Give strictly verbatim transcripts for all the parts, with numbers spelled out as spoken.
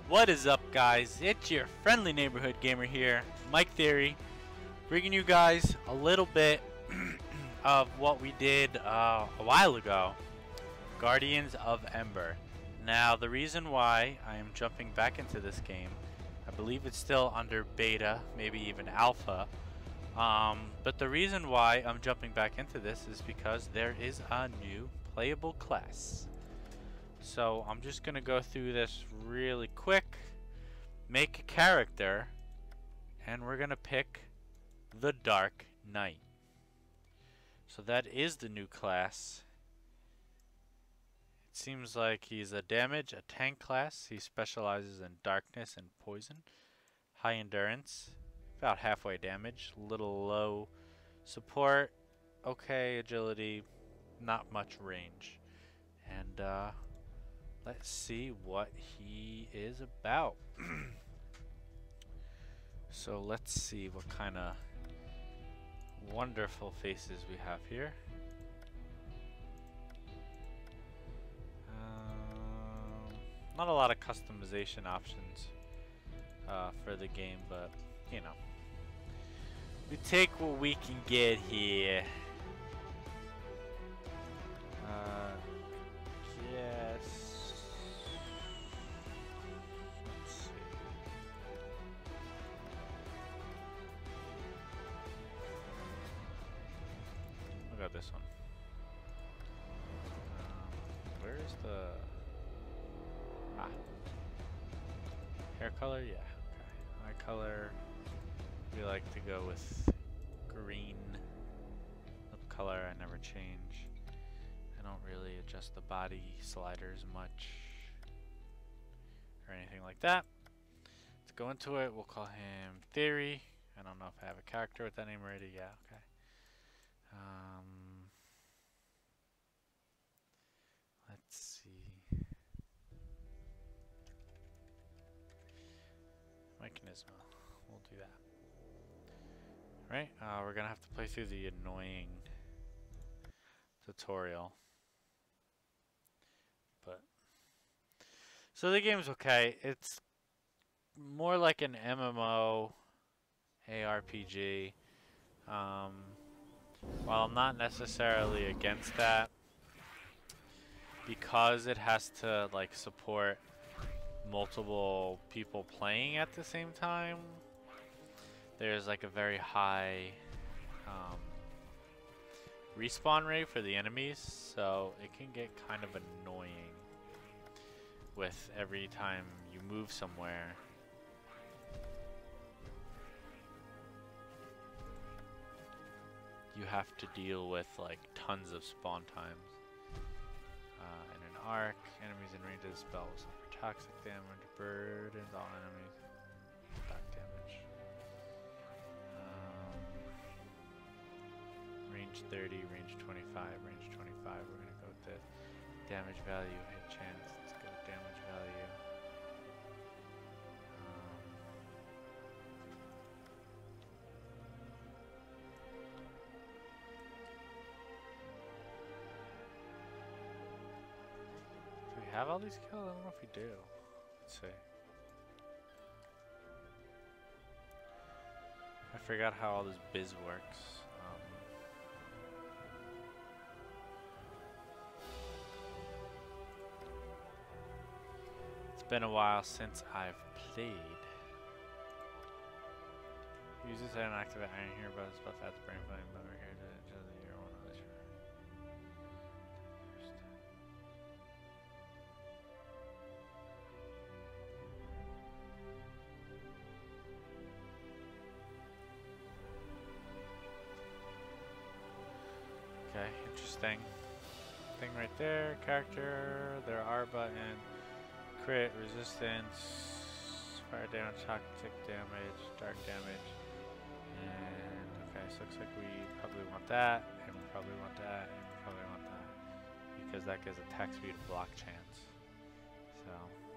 What is up, guys? It's your friendly neighborhood gamer here, Mike Theory, bringing you guys a little bit of what we did uh, a while ago, Guardians of Ember. Now, the reason why I am jumping back into this game, I believe it's still under beta, maybe even alpha, um, but the reason why I'm jumping back into this is because there is a new playable class. So I'm just gonna go through this really quick, make a character, and we're gonna pick the Dark Knight. So that is the new class. It seems like he's a damage, a tank class. He specializes in darkness and poison. High endurance, about halfway damage, little low support, okay agility, not much range. And uh let's see what he is about. So let's see what kind of wonderful faces we have here. Um, not a lot of customization options uh, for the game, but you know, we take what we can get here. Uh, yes. Look at this one. Um, where's the ah hair color? Yeah, okay. Eye color. We like to go with green. Lip color I never change. I don't really adjust the body sliders much or anything like that. Let's go into it. We'll call him Theory. I don't know if I have a character with that name already. Yeah, okay. Um, let's see. Mechanism. We'll do that. Right? Uh, we're gonna have to play through the annoying tutorial. But so the game's okay. It's more like an M M O A R P G. Um, While I'm not necessarily against that, because it has to like support multiple people playing at the same time, there's like a very high um, respawn rate for the enemies, so it can get kind of annoying with every time you move somewhere. You have to deal with like tons of spawn times. Uh, in an arc, enemies in range of the spell will suffer toxic damage, burdens all enemies. Back damage. Um, range thirty, range twenty-five, range twenty-five. We're gonna go with the damage value, hit chance. Let's go with damage value. Have all these kills? I don't know if we do. Let's see. I forgot how all this biz works. Um, it's been a while since I've played. Use this and activate iron here, but it's about fast brain flame, but we're here to enjoy the year one of this. Okay, interesting. Thing right there, character, there are button, crit, resistance, fire damage, toxic damage, dark damage, and okay, so looks like we probably want that, and we probably want that, and we probably want that, because that gives attack speed and block chance. So,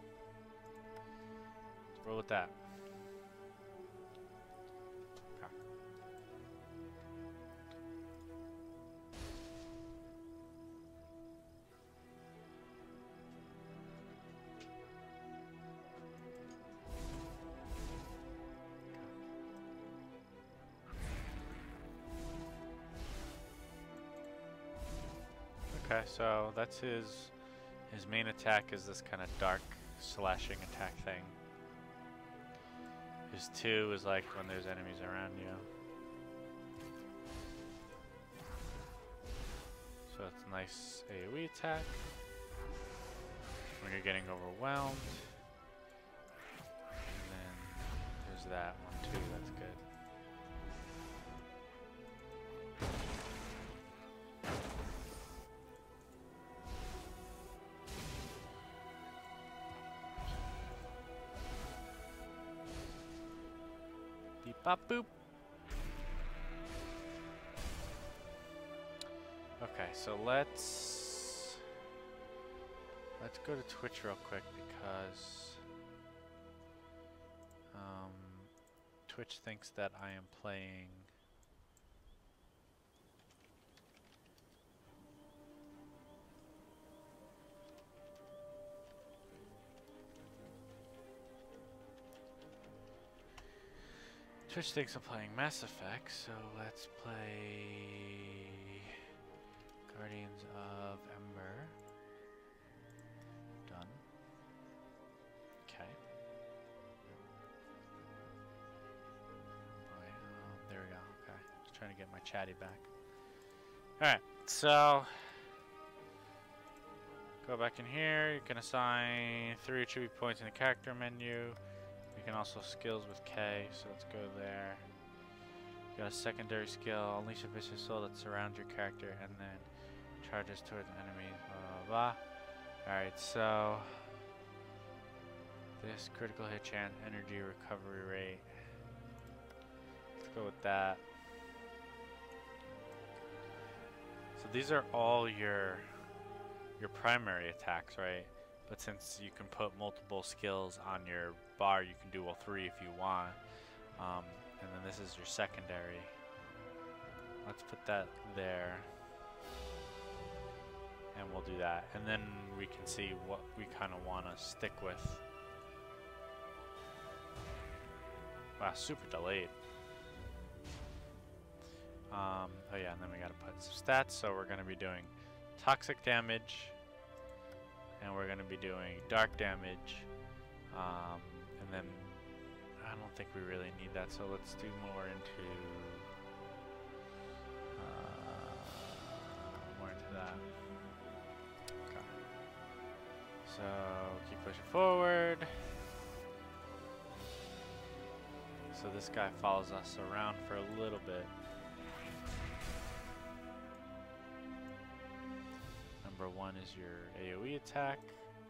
let's roll with that. Okay, so that's his his main attack is this kind of dark slashing attack thing. His two is like when there's enemies around you. So it's a nice AoE attack when you're getting overwhelmed. And then there's that one too, that's good. Beep bop boop. Okay, so let's let's go to Twitch real quick because um, Twitch thinks that I am playing Twitch thinks I'm playing Mass Effect, so let's play Guardians of Ember. Done. Okay. Oh, wait, oh, there we go. Okay. Just trying to get my chatty back. Alright, so go back in here. You can assign three attribute points in the character menu. You can also skills with K, so let's go there. You got a secondary skill, unleash a vicious soul that surrounds your character and then charges towards enemies, blah blah blah. Alright, so this critical hit chance, energy recovery rate. Let's go with that. So these are all your your primary attacks, right? But since you can put multiple skills on your bar, you can do all three if you want. Um, and then this is your secondary. Let's put that there. And we'll do that. And then we can see what we kind of want to stick with. Wow, super delayed. Um, oh yeah, and then we got to put some stats. So we're going to be doing toxic damage. And we're going to be doing dark damage. Um, and then I don't think we really need that. So let's do more into uh, more into that. Okay. So keep pushing forward. So this guy follows us around for a little bit. Number one is your AoE attack.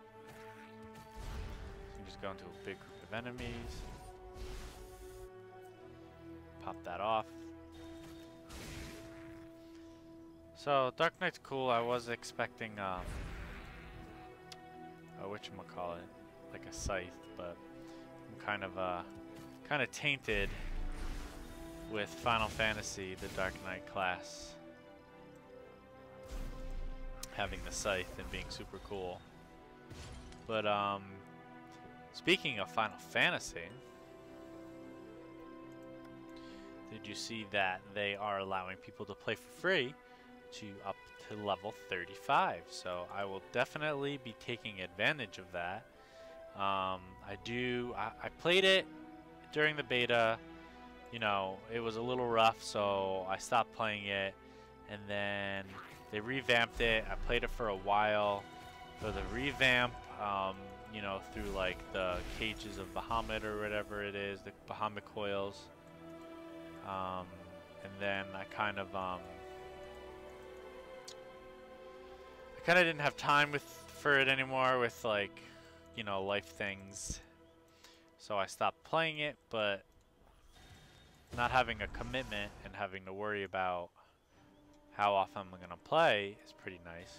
So you just go into a big group of enemies. Pop that off. So Dark Knight's cool. I was expecting um, a whatchamacallit, like a scythe, but I'm kind of uh, kind of tainted with Final Fantasy, the Dark Knight class, having the scythe and being super cool. But um, speaking of Final Fantasy, did you see that they are allowing people to play for free to up to level thirty-five? So I will definitely be taking advantage of that. Um, I do. I, I played it during the beta. You know, it was a little rough, so I stopped playing it, and then they revamped it. I played it for a while. For the revamp, um, you know, through like the cages of Bahamut or whatever it is, the Bahamut coils. Um, and then I kind of, um, I kind of didn't have time with for it anymore with like, you know, life things. So I stopped playing it, but not having a commitment and having to worry about how often I'm going to play is pretty nice.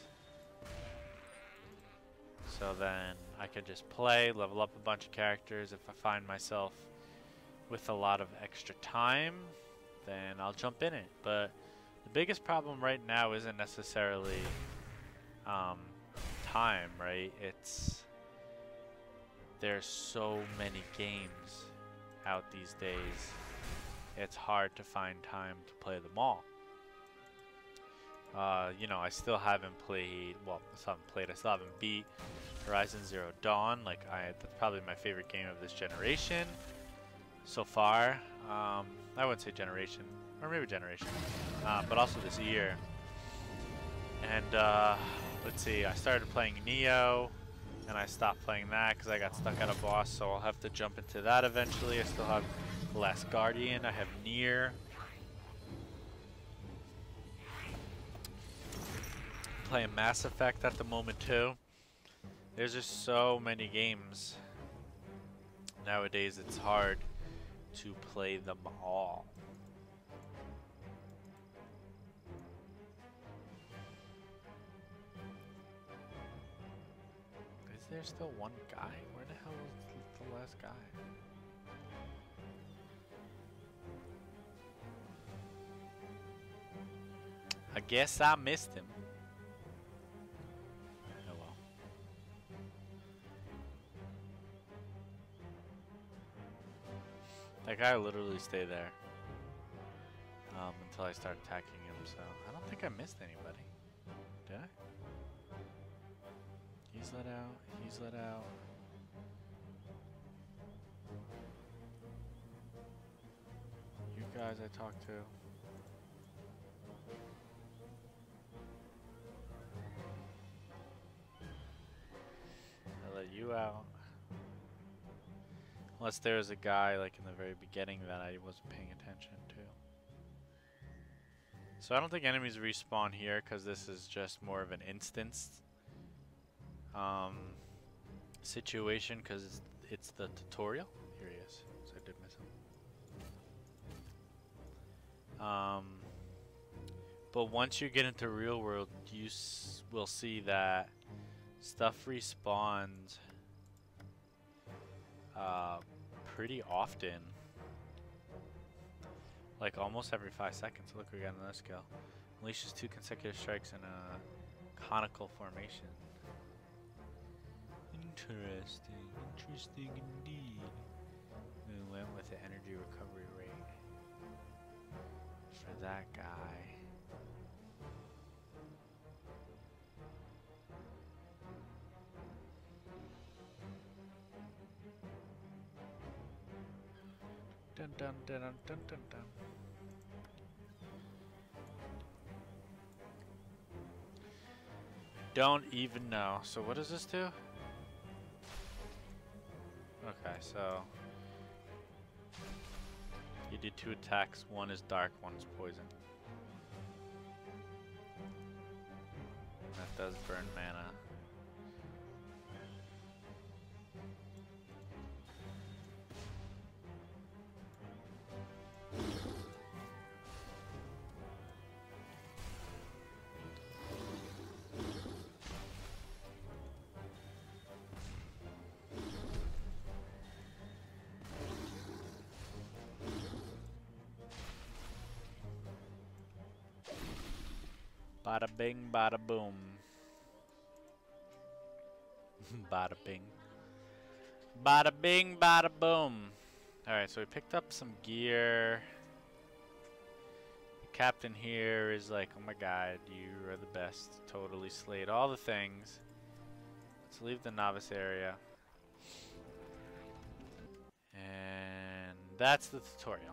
So then I could just play, level up a bunch of characters. If I find myself with a lot of extra time, then I'll jump in it. But the biggest problem right now isn't necessarily um, time, right? It's there's so many games out these days. It's hard to find time to play them all. Uh, you know, I still haven't played, well, I still haven't played, I still haven't beat Horizon Zero Dawn. Like, I, that's probably my favorite game of this generation so far. Um, I wouldn't say generation, or maybe generation, uh, but also this year. And, uh, let's see, I started playing Neo, and I stopped playing that because I got stuck at a boss, so I'll have to jump into that eventually. I still have The Last Guardian, I have Nier. Playing Mass Effect at the moment too. There's just so many games. Nowadays it's hard to play them all. Is there still one guy? Where the hell is the last guy? I guess I missed him. Like, I literally stay there um, until I start attacking him, so I don't think I missed anybody. Did I? He's let out, he's let out. You guys I talked to. I let you out. Unless there was a guy like in the very beginning that I wasn't paying attention to. So I don't think enemies respawn here because this is just more of an instance um, situation because it's, it's the tutorial. Here he is. So I did miss him. Um, but once you get into real world, you s will see that stuff respawns Uh, pretty often, like almost every five seconds. Look, we got another skill. Unleashes two consecutive strikes in a conical formation. Interesting, interesting indeed. We went with the energy recovery rate for that guy. Dun dun dun dun dun dun dun. Don't even know. So what does this do? Okay, so you did two attacks. One is dark, one is poison. That does burn mana. Bada bing, bada boom. Bada bing. Bada bing, bada boom. Alright, so we picked up some gear. The captain here is like, oh my god, you are the best. Totally slayed all the things. Let's leave the novice area. And that's the tutorial.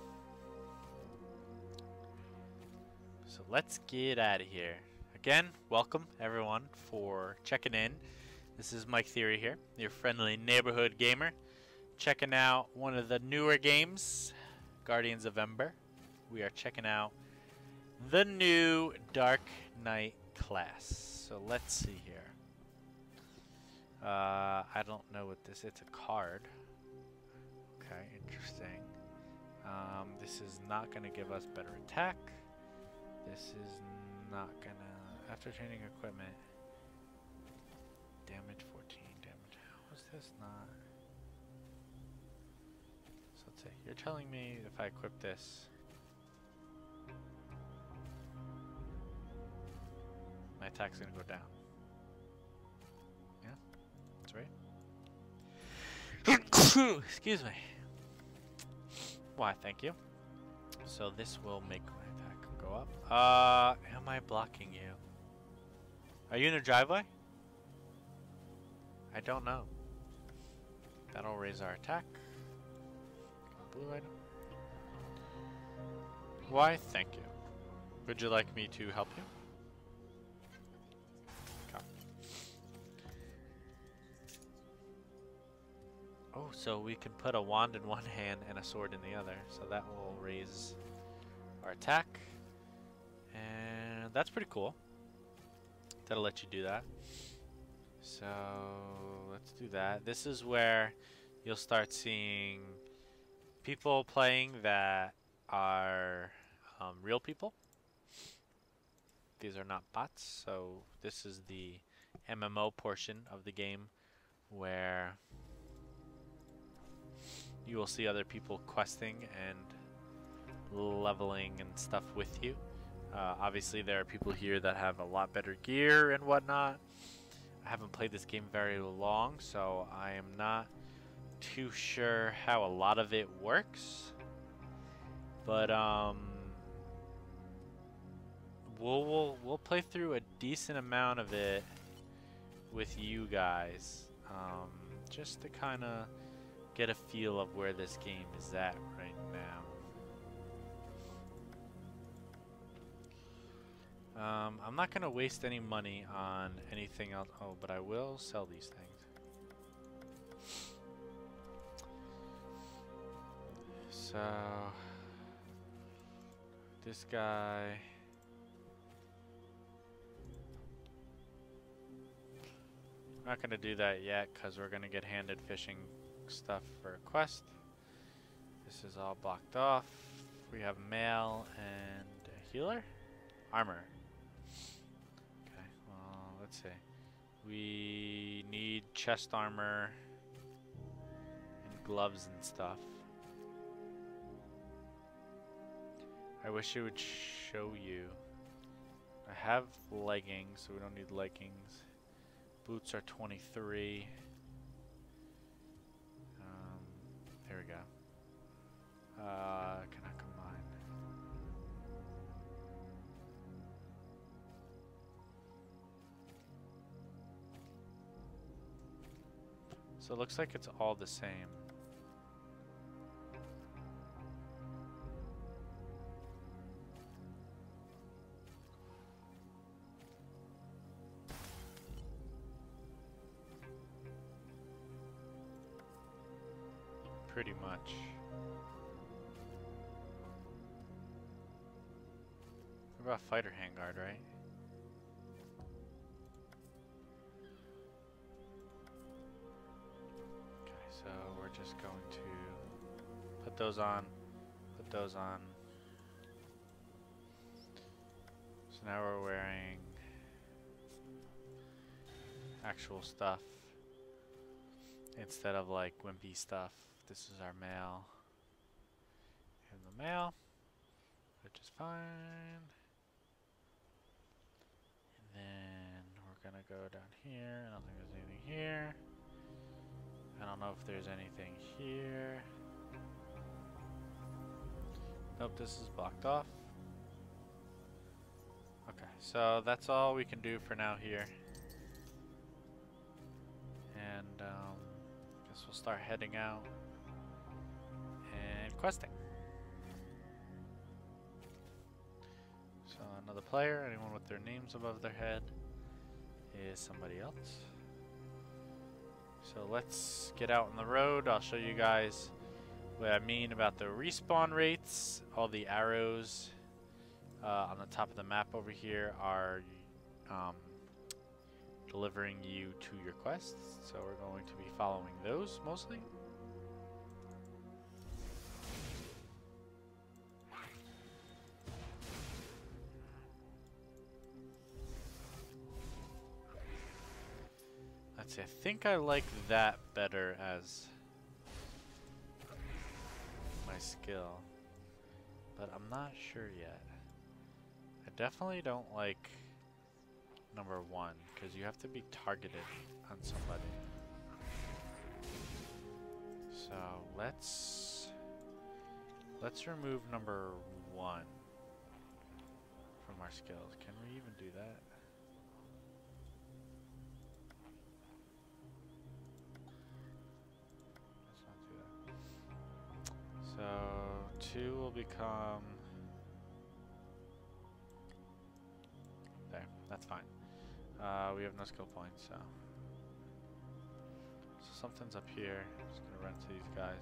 So let's get out of here. Again, welcome everyone for checking in. This is Mike Theory here, your friendly neighborhood gamer. Checking out one of the newer games, Guardians of Ember. We are checking out the new Dark Knight class. So let's see here. Uh, I don't know what this is. It's a card. Okay, interesting. Um, this is not going to give us better attack. This is not gonna, after changing equipment, damage fourteen, damage, how is this not? So let's see, you're telling me if I equip this, my attack's gonna go down. Yeah, that's right. Excuse me. Why, thank you. So this will make my attack go go up. Uh, am I blocking you? Are you in a driveway? I don't know. That'll raise our attack. Blue item. Why? Thank you. Would you like me to help you? Come. Oh, so we can put a wand in one hand and a sword in the other. So that will raise our attack. And that's pretty cool. That'll let you do that. So let's do that. This is where you'll start seeing people playing that are um, real people. These are not bots. So this is the M M O portion of the game where you will see other people questing and leveling and stuff with you. Uh, obviously there are people here that have a lot better gear and whatnot. I haven't played this game very long, so I am not too sure how a lot of it works. But um, we'll, we'll, we'll play through a decent amount of it with you guys. Um, just to kind of get a feel of where this game is at right now. Um, I'm not going to waste any money on anything else. Oh, but I will sell these things. So, this guy. I'm not going to do that yet because we're going to get handed fishing stuff for a quest. This is all blocked off. We have mail and a healer. Armor. Okay, well, let's see. We need chest armor and gloves and stuff. I wish it would show you. I have leggings, so we don't need leggings. Boots are twenty-three. Um, there we go. Uh, can I combine? So it looks like it's all the same. Pretty much. What about fighter handguard, right? Okay, so we're just going to put those on, put those on. So now we're wearing actual stuff instead of like wimpy stuff. This is our mail. And the mail, which is fine. And then we're gonna go down here. I don't think there's anything here. I don't know if there's anything here. Nope, this is blocked off. Okay, so that's all we can do for now here. And um, guess we'll start heading out and questing. So another player, anyone with their names above their head is somebody else. So let's get out on the road. I'll show you guys what I mean about the respawn rates. All the arrows uh, on the top of the map over here are um, delivering you to your quests. So we're going to be following those mostly. Let's see, I think I like that better as my skill, but I'm not sure yet. I definitely don't like number one, because you have to be targeted on somebody. So let's let's remove number one. our skills. Can we even do that? Let's not do that. So two will become there. That's fine. Uh, we have no skill points, so so something's up here. Just gonna run to these guys.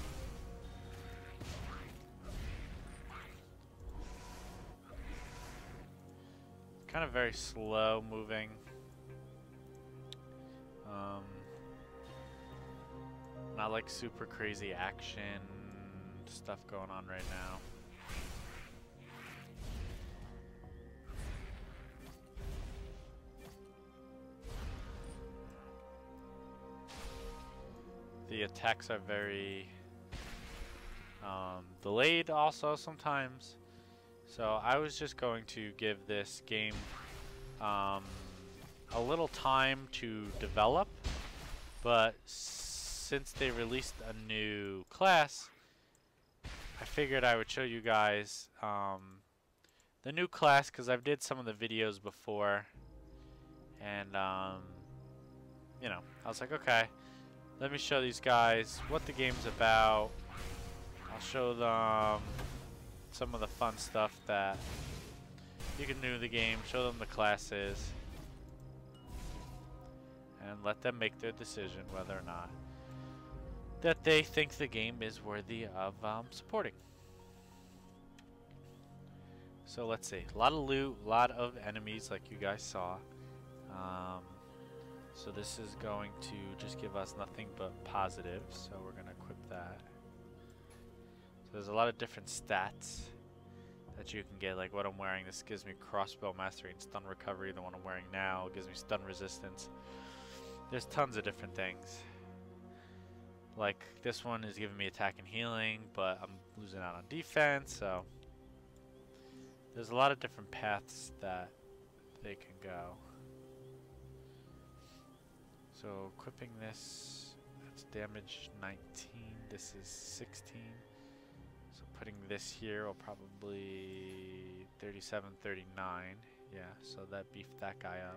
Kind of very slow moving. Um, not like super crazy action stuff going on right now. The attacks are very um, delayed also sometimes. So I was just going to give this game um, a little time to develop, but since they released a new class, I figured I would show you guys um, the new class because I've did some of the videos before, and um, you know, I was like, okay, let me show these guys what the game's about. I'll show them some of the fun stuff that you can do in the game, show them the classes, and let them make their decision whether or not that they think the game is worthy of um, supporting. So let's see, a lot of loot, a lot of enemies like you guys saw. Um, so this is going to just give us nothing but positives, so we're going to equip that. So there's a lot of different stats that you can get, like what I'm wearing. This gives me crossbow mastery and stun recovery. The one I'm wearing now gives me stun resistance. There's tons of different things. Like this one is giving me attack and healing, but I'm losing out on defense, so there's a lot of different paths that they can go. So equipping this, that's damage nineteen, this is sixteen. So putting this here will probably thirty-seven, thirty-nine. Yeah, so that beefed that guy up.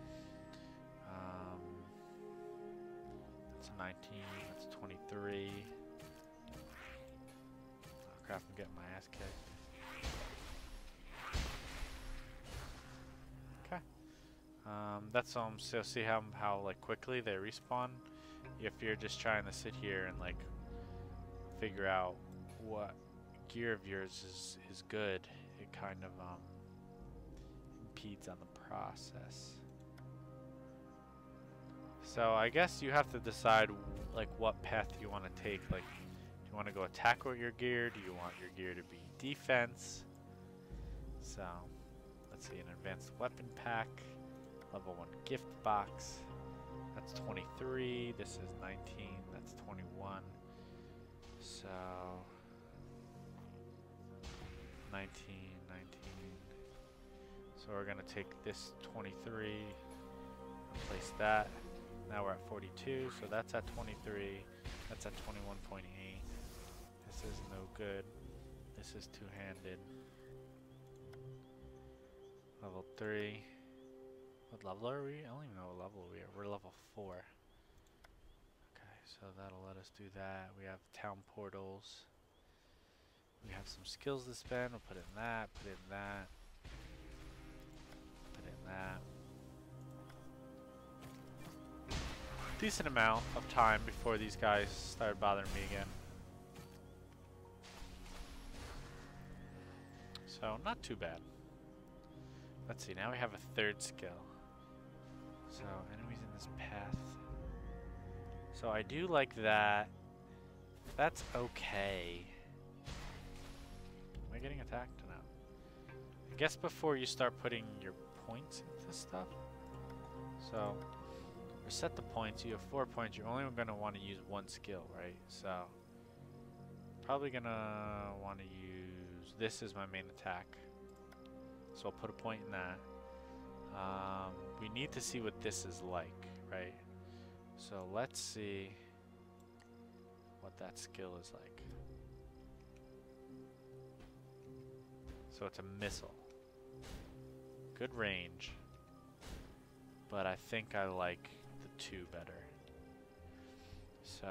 Um, that's nineteen, that's twenty-three. Oh crap, I'm getting my ass kicked. Okay. Um, that's um. So see how how like quickly they respawn. If you're just trying to sit here and like figure out what gear of yours is is good, it kind of um impedes on the process. So I guess you have to decide like what path you want to take. Like, do you want to go attack with your gear? Do you want your gear to be defense? So let's see, an advanced weapon pack, level one gift box. That's twenty-three. This is nineteen. That's twenty-one. So nineteen, nineteen. So we're gonna take this twenty-three, replace that. Now we're at forty-two, so that's at twenty-three. That's at twenty-one point eight. This is no good. This is two-handed. Level three. What level are we? I don't even know what level we are. We're level four. Okay, so that'll let us do that. We have town portals. We have some skills to spend. We'll put in that, put in that, put in that. Decent amount of time before these guys started bothering me again. So, not too bad. Let's see, now we have a third skill. So, enemies in this path. So, I do like that. That's okay. Am I getting attacked? No. I guess before you start putting your points into stuff. So, reset the points. You have four points. You're only going to want to use one skill, right? So, probably going to want to use... This is my main attack. So I'll put a point in that. Um, we need to see what this is like, right? So let's see what that skill is like. So it's a missile. good range. But I think I like the two better. So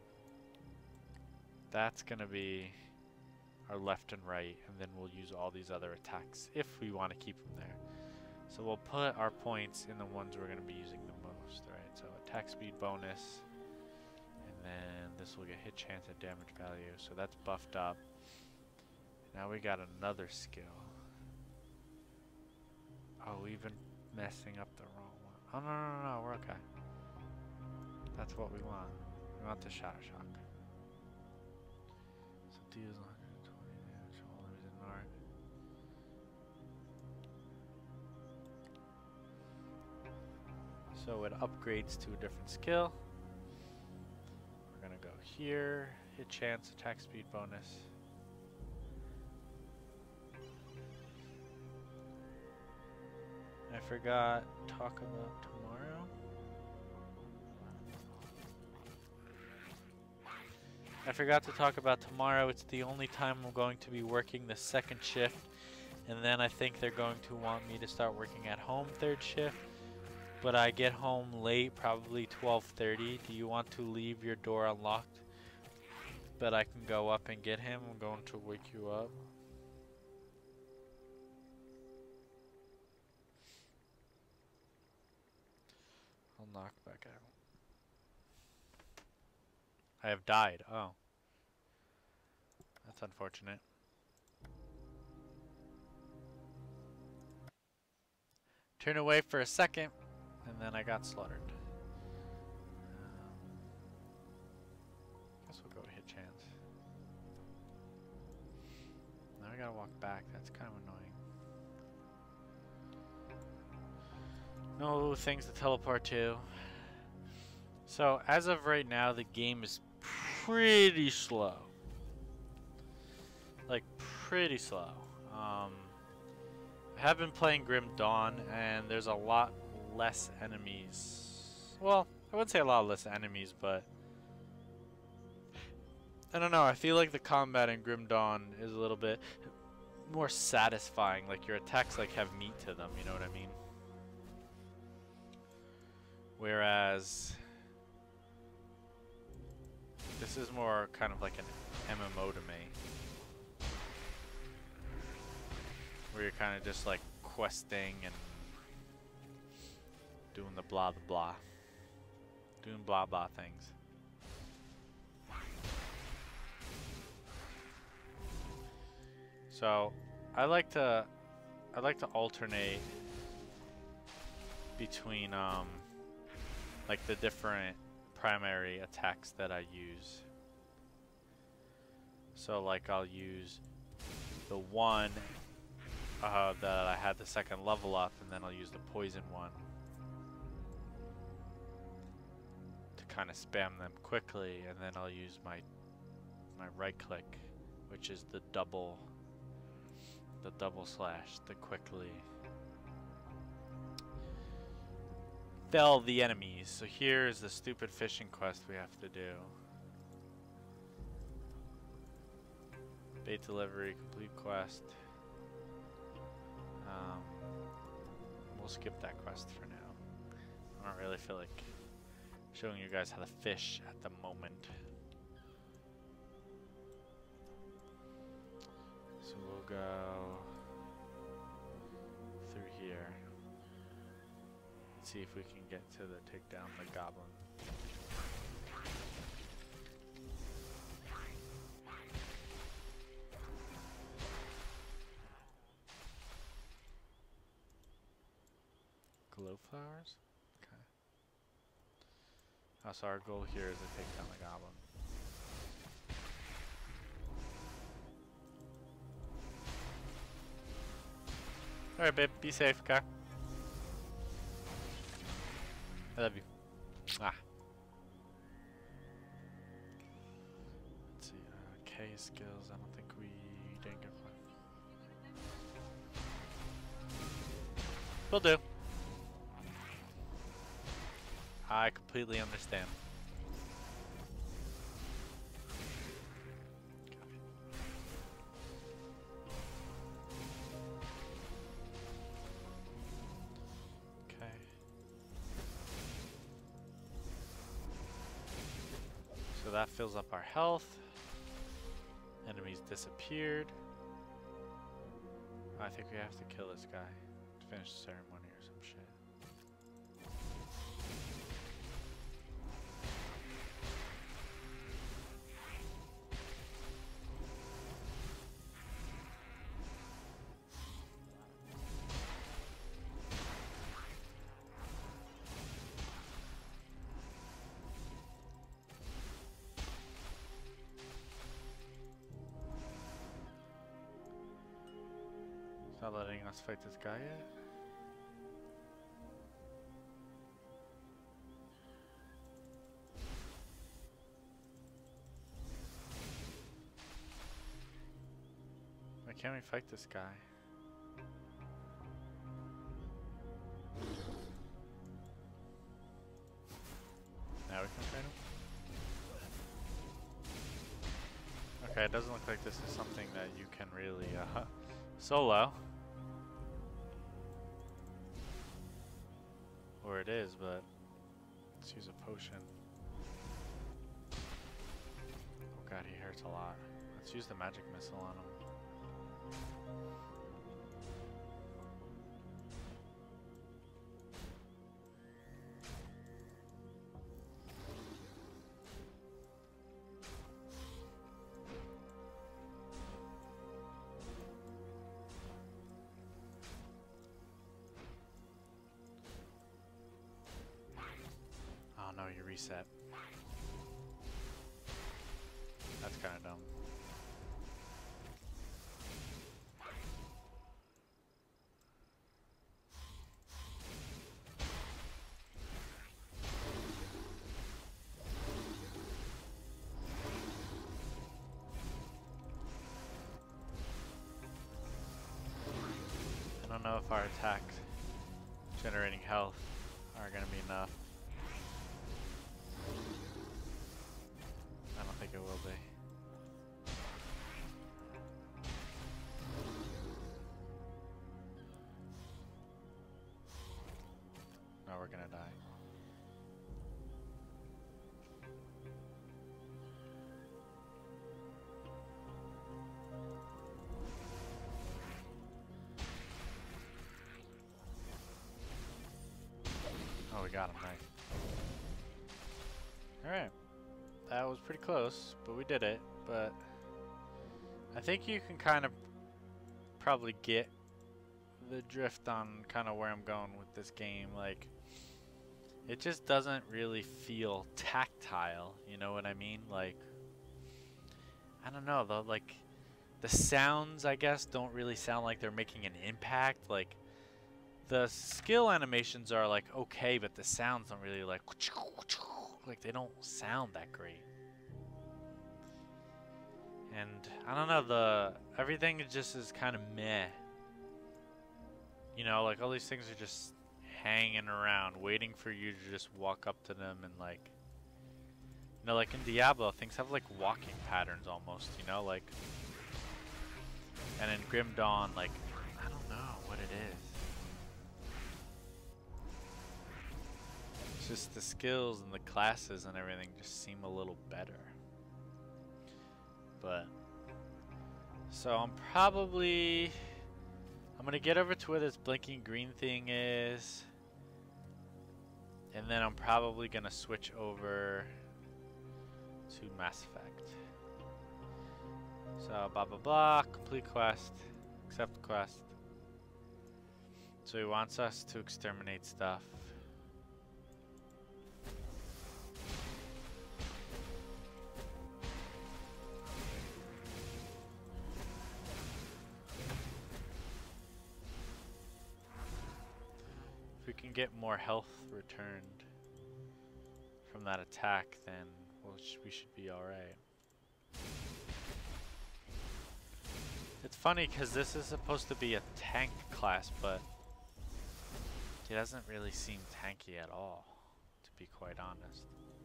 that's gonna be our left and right, and then we'll use all these other attacks if we want to keep them there. So we'll put our points in the ones we're gonna be using the most, right? So attack speed bonus, and then this will get hit chance and damage value. So that's buffed up. Now we got another skill. Oh, we've been messing up the wrong one. Oh, no, no, no, no, we're okay. That's what we want. We want the Shadow Shock. So deals one hundred twenty damage to all enemies in art. So it upgrades to a different skill. We're gonna go here, hit chance, attack speed bonus. I forgot talk about tomorrow. I forgot to talk about tomorrow. It's the only time I'm going to be working the second shift, and then I think they're going to want me to start working at home third shift. But I get home late, probably twelve thirty. Do you want to leave your door unlocked? But I can go up and get him. I'm going to wake you up. I'll knock back out. I have died. Oh. That's unfortunate. Turn away for a second, and then I got slaughtered. Um, guess we'll go hit chance. Now I gotta walk back. That's kind of annoying. No things to teleport to. So as of right now, the game is pretty slow. Like pretty slow. Um, I have been playing Grim Dawn, and there's a lot less enemies. Well, I wouldn't say a lot less enemies, but I don't know. I feel like the combat in Grim Dawn is a little bit more satisfying. Like your attacks like have meat to them. You know what I mean? Whereas this is more kind of like an M M O to me, where you're kind of just like questing and doing the blah the blah, doing blah blah things. So I like to I like to alternate between um like the different primary attacks that I use. So like I'll use the one uh, that I had the second level up, and then I'll use the poison one to kind of spam them quickly, and then I'll use my my right click, which is the double the double slash to quickly fell the enemies. So here is the stupid fishing quest we have to do. Bait delivery, complete quest. Um, we'll skip that quest for now. I don't really feel like showing you guys how to fish at the moment. So we'll go through here. See if we can get to the take down the goblin. Glow flowers? Okay. Oh, so our goal here is to take down the goblin. Alright, babe. Be safe, okay? I love you. Ah. Let's see. Uh, K skills. I don't think we didn't get one. Will do. I completely understand. So that fills up our health. Enemies disappeared. I think we have to kill this guy to finish the ceremony or some shit. Not letting us fight this guy yet. Why can't we fight this guy? Now we can fight him? Okay, it doesn't look like this is something that you can really uh, solo. Or it is, but let's use a potion. Oh god, he hurts a lot. Let's use the magic missile on him. Oh no, you reset. That's kind of dumb. I don't know if our attacks generating health are going to be enough. I don't think it will be. No, we're gonna die. Oh, we got him, nice. Alright. That was pretty close, but we did it. But I think you can kind of probably get the drift on kind of where I'm going with this game. Like, it just doesn't really feel tactile, you know what I mean? Like, I don't know, though, like, the sounds, I guess, don't really sound like they're making an impact. Like, the skill animations are, like, okay, but the sounds don't really, like, like, they don't sound that great. And, I don't know, the, everything just is kind of meh. You know, like, all these things are just hanging around, waiting for you to just walk up to them and, like, you know, like in Diablo, things have, like, walking patterns almost, you know, like, and in Grim Dawn, like, I don't know what it is. It's just the skills and the classes and everything just seem a little better. But, so I'm probably, I'm going to get over to where this blinking green thing is. And then I'm probably going to switch over to Mass Effect. So, blah, blah, blah, complete quest, accept quest. So he wants us to exterminate stuff. If we can get more health returned from that attack, then we'll sh we should be alright. It's funny because this is supposed to be a tank class, but it doesn't really seem tanky at all, to be quite honest.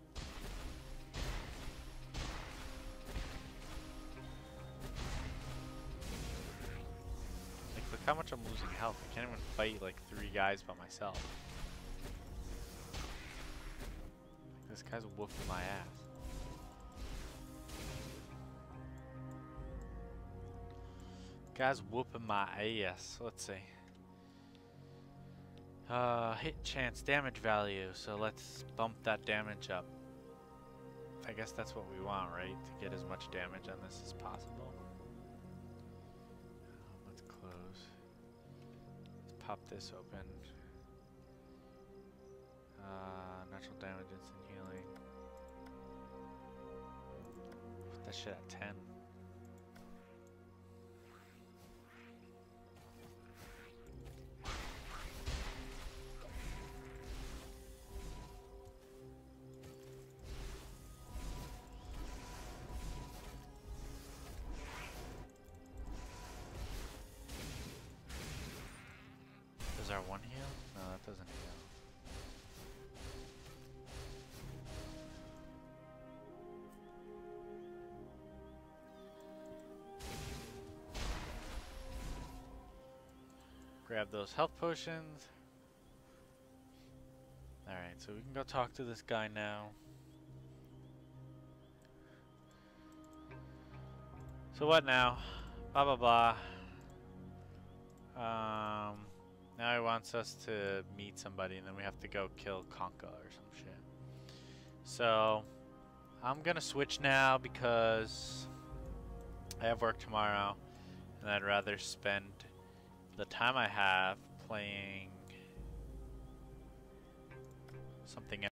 Like, look how much I'm losing health. I can't even fight like three guys by myself. Like, this guy's whooping my ass. Guy's whooping my ass. Let's see. Uh, hit chance, damage value. So let's bump that damage up. I guess that's what we want, right? To get as much damage on this as possible. Um, let's close. Let's pop this open. Uh, natural damage, instant healing. Put that shit at ten. Does our one heal? No, that doesn't heal. Grab those health potions. Alright, so we can go talk to this guy now. So what now? Blah blah blah. Um, now he wants us to meet somebody and then we have to go kill Conka or some shit. So, I'm gonna switch now because I have work tomorrow and I'd rather spend the time I have playing something else.